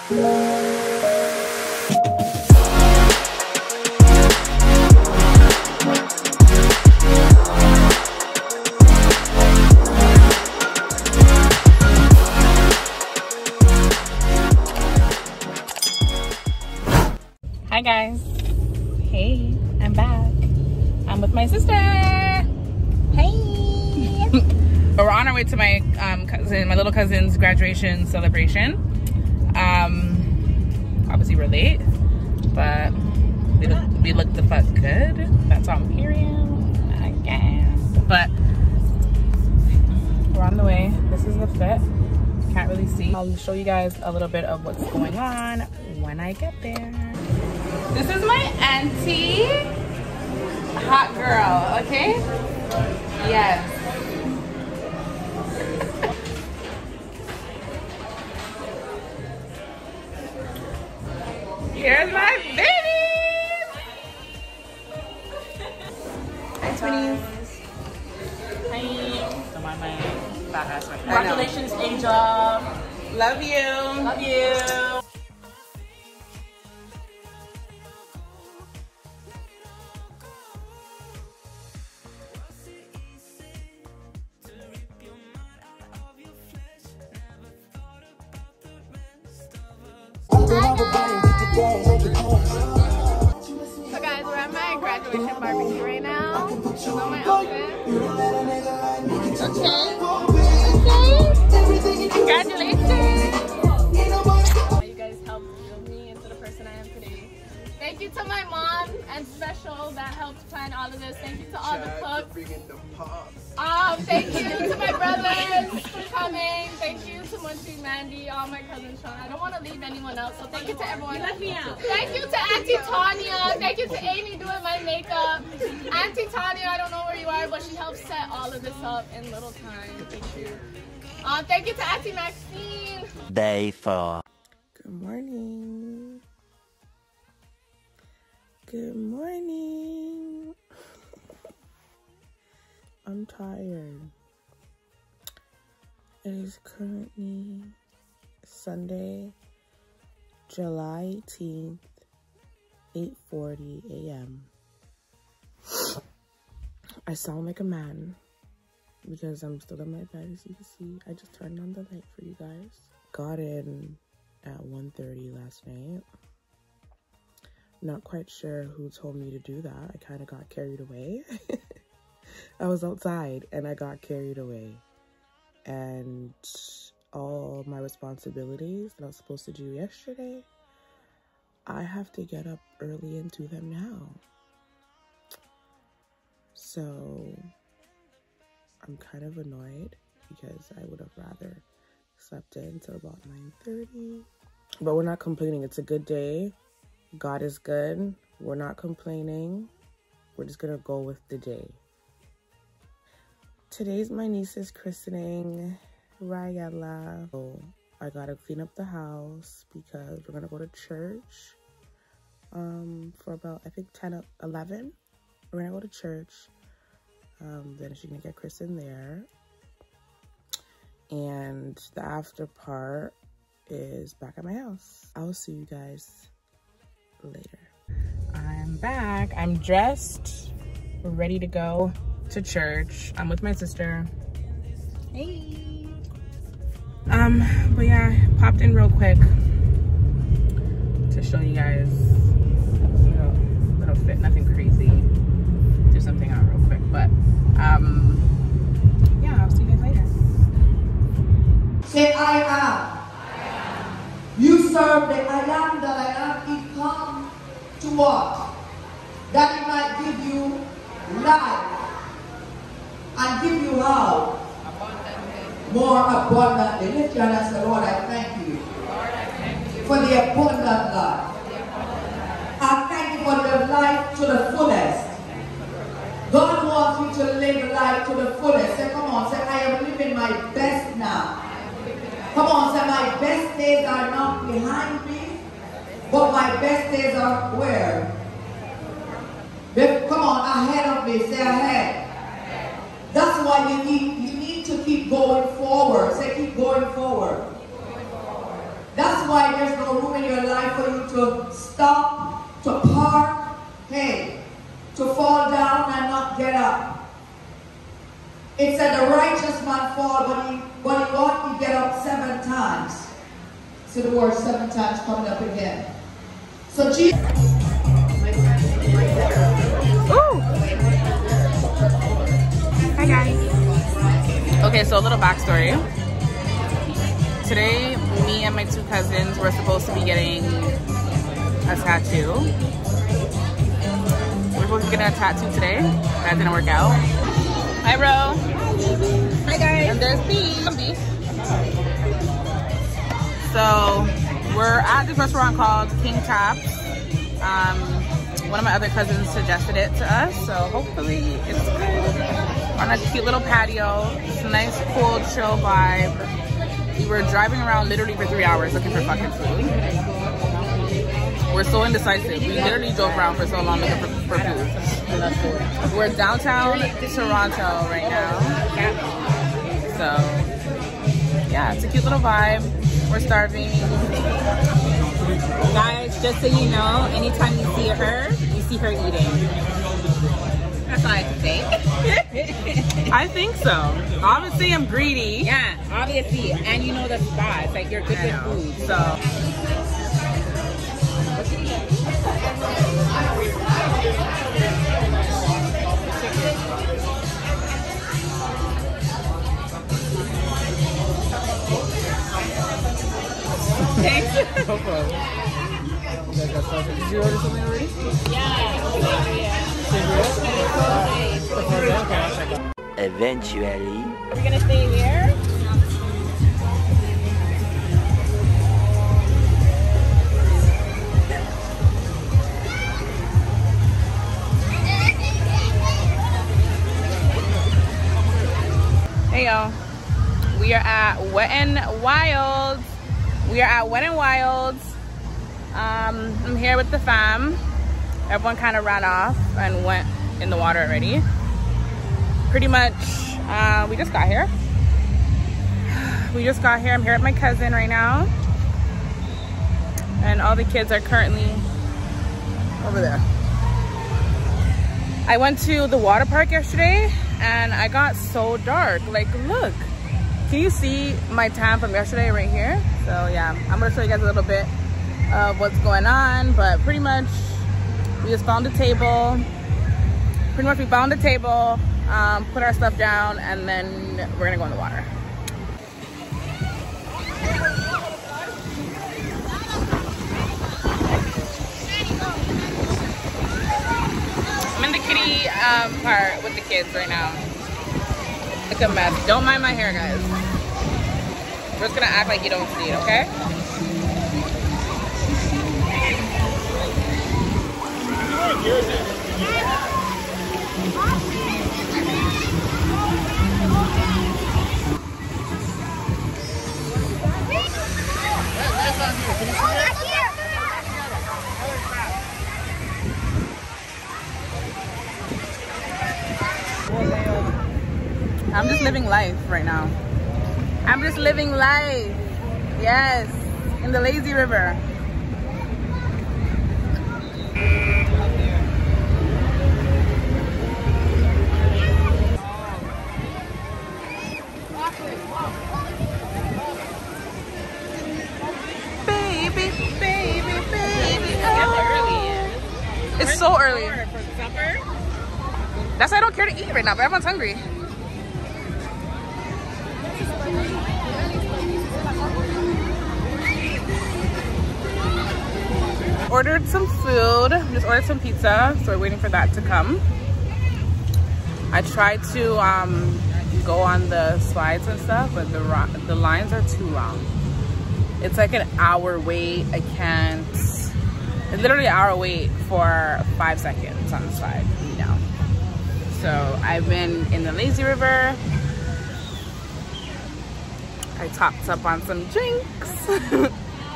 Hi guys. Hey, I'm back. I'm with my sister. Hey. We're on our way to my my little cousin's graduation celebration. Obviously we're late, but we look the fuck good. That's all I'm hearing, I guess. But we're on the way. This is the fit. Can't really see. I'll show you guys a little bit of what's going on when I get there. This is my auntie, hot girl, okay? Yes. Here's my baby! Hi, Twinnies. Hi. Don't mind my fat ass. Congratulations, Angel. Love you. Love you. So guys, we're at my graduation barbecue right now. This is my outfit. Okay. Congratulations. You guys helped build me into the person I am today. Thank you to my mom and Special that helped plan all of this. Thank you to all the cooks. Thank you to my brothers for coming. Thank you to Munchie, Mandy, all my cousins, Sean. I don't want to leave anyone else, so thank you to everyone. You left me out. Thank you to Auntie Tanya. Thank you to Amy doing my makeup. Auntie Tanya, I don't know where you are, but she helped set all of this up in little time. Thank you. Thank you to Auntie Maxine. Day 4. Good morning. Good morning. I'm tired. It is currently Sunday, July 18th, 8:40 a.m. I sound like a man because I'm still in my bed, as you can see. I just turned on the light for you guys. Got in at 1:30 last night. Not quite sure who told me to do that. I kind of got carried away. I was outside and I got carried away. And all my responsibilities that I was supposed to do yesterday, I have to get up early and do them now. So I'm kind of annoyed because I would have rather slept in till about 9:30. But we're not complaining. It's a good day. God is good. We're not complaining. We're just gonna go with the day. Today's my niece's christening, Rayella. So I gotta clean up the house because we're gonna go to church for about, I think 10 or 11. We're gonna go to church. Then she's gonna get christened there. And the after part is back at my house. I'll see you guys later. I'm back. I'm dressed. We're ready to go to church. I'm with my sister. Hey. But yeah, popped in real quick to show you guys little fit, nothing crazy. Do something out real quick, but yeah, I'll see you guys later. Say I am. You serve the I am that I am. It come to what? That it might give you life and give you how? Abundantly. More abundantly. Lift your hands and say, Lord, I thank you. Lord, I thank you for the abundant life. I thank you for the life to the fullest. God wants you to live life to the fullest. Say, come on, say, I am living my best now. Come on, say, my best days are not behind me, but my best days are where? Come on, ahead of me, say ahead. That's why you need to keep going forward. Say, keep going forward. That's why there's no room in your life for you to stop, to park, hey, to fall down and not get up. It said the righteous man fall, but he get up 7 times. See the word 7 times coming up again. So Jesus. Ooh. Hi guys. Okay, so a little backstory. Today, me and my 2 cousins were supposed to be getting a tattoo. We're supposed to be getting a tattoo today. That didn't work out. Hi, Ro. Hi, guys. And there's B. So, we're at this restaurant called King Taps. One of my other cousins suggested it to us, so hopefully it's good. On a cute little patio. It's a nice, cool, chill vibe. We were driving around literally for 3 hours looking for fucking food. We're so indecisive. We literally drove around for so long looking for food. We're downtown Toronto right now. So, yeah, it's a cute little vibe. We're starving. Guys, just so you know, anytime you see her eating. That's all I have to say. I think so. Obviously, I'm greedy. Yeah, obviously. And you know the spots. Like, you're good with food, so. Thanks. No problem. Did you order something already? Eventually. Are we gonna stay here? Hey y'all, we are at Wet n Wild. I'm here with the fam. Everyone kind of ran off and went in the water already. Pretty much, we just got here. I'm here with my cousin right now. And all the kids are currently over there. I went to the water park yesterday and I got so dark. Like, look, can you see my tan from yesterday right here? So yeah, I'm gonna show you guys a little bit of what's going on, but pretty much we just found a table. We found a table, put our stuff down, and then we're gonna go in the water. I'm in the kitty part with the kids right now. It's a mess. Don't mind my hair, guys. We're just gonna act like you don't see it, okay? I'm just living life right now. I'm just living life. Yes, in the lazy river. Baby, baby, baby. Oh. It's so early. For supper? That's why I don't care to eat right now, but everyone's hungry. Ordered some food, just ordered some pizza, so we're waiting for that to come. I tried to go on the slides and stuff, but the lines are too long. It's like an hour wait. I can't. It's literally an hour wait for 5 seconds on the slide, you know. So I've been in the lazy river. I topped up on some drinks.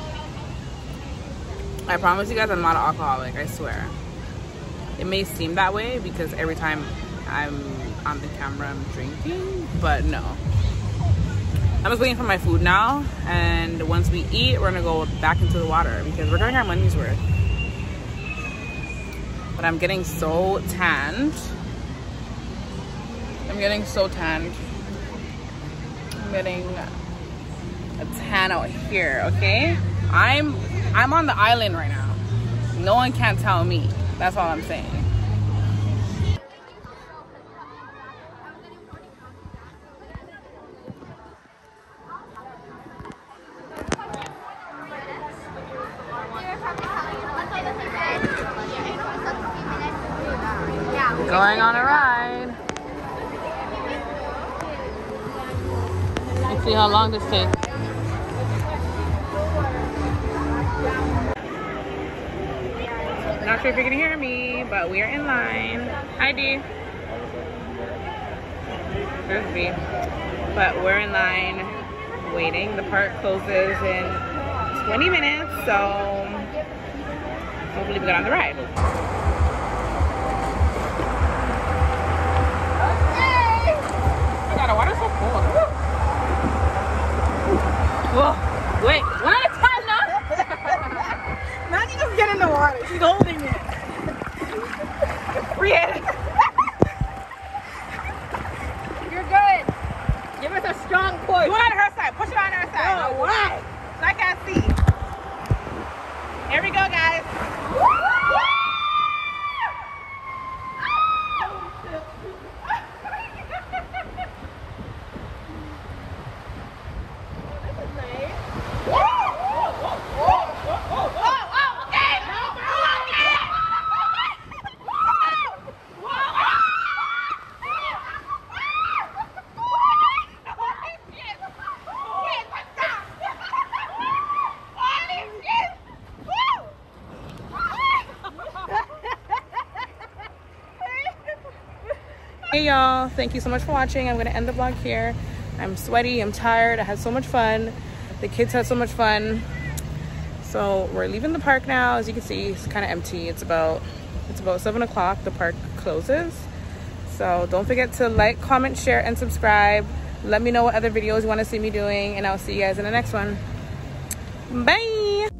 I promise you guys I'm not an alcoholic, I swear. It may seem that way because every time I'm on the camera I'm drinking, but no. I'm just waiting for my food now, and once we eat, we're gonna go back into the water because we're getting our money's worth. But I'm getting so tanned. I'm getting a tan out here, okay? I'm on the island right now. No one can tell me. That's all I'm saying. Going on a ride. Let's see how long this takes. Not sure if you're gonna hear me, but we are in line. Hi, D. There's B. But we're in line waiting. The park closes in 20 minutes, so hopefully we get on the ride. The water's so cold. Whoa, wait, one at a time now. Now you just get in the water. She's holding it. Free it. You're good. Give us a strong push. Do it on her side. Push it on her side. Oh, why? So I can't see. Here we go, guys. Hey y'all, thank you so much for watching. I'm gonna end the vlog here. I'm sweaty, I'm tired, I had so much fun. The kids had so much fun. So we're leaving the park now. As you can see, it's kind of empty. It's about 7 o'clock, the park closes. So don't forget to like, comment, share, and subscribe. Let me know what other videos you want to see me doing, and I'll see you guys in the next one. Bye.